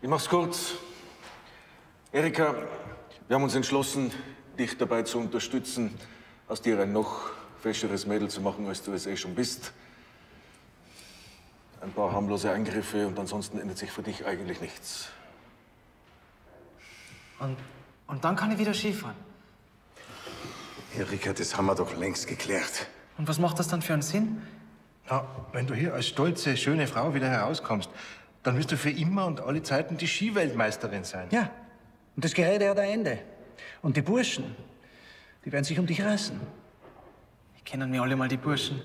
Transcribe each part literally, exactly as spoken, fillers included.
Ich mach's kurz. Erika, wir haben uns entschlossen, dich dabei zu unterstützen, aus dir ein noch fescheres Mädel zu machen, als du es eh schon bist. Ein paar harmlose Eingriffe und ansonsten ändert sich für dich eigentlich nichts. Und, und dann kann ich wieder Skifahren. Erika, das haben wir doch längst geklärt. Und was macht das dann für einen Sinn? Na, wenn du hier als stolze, schöne Frau wieder herauskommst, dann wirst du für immer und alle Zeiten die Skiweltmeisterin sein. Ja, und das Gerede hat ein Ende. Und die Burschen, die werden sich um dich reißen. Ich kennen mir alle mal die Burschen.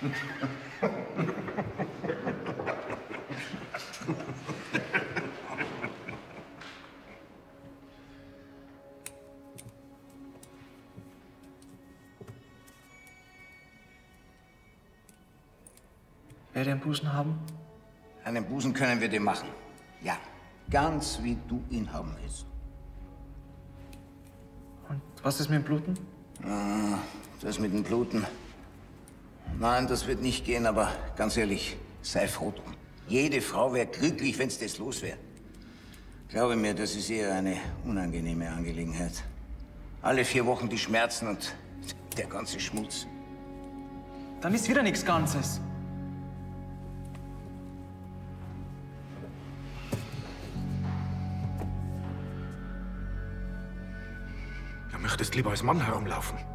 Wer den Busen haben? Einen Busen können wir dir machen. Ja, ganz wie du ihn haben willst. Und was ist mit dem Bluten? Ah, das mit dem Bluten. Nein, das wird nicht gehen, aber ganz ehrlich, sei froh drum. Jede Frau wäre glücklich, wenn's das los wäre. Glaube mir, das ist eher eine unangenehme Angelegenheit. Alle vier Wochen die Schmerzen und der ganze Schmutz. Dann ist wieder nichts Ganzes. Du möchtest lieber als Mann herumlaufen.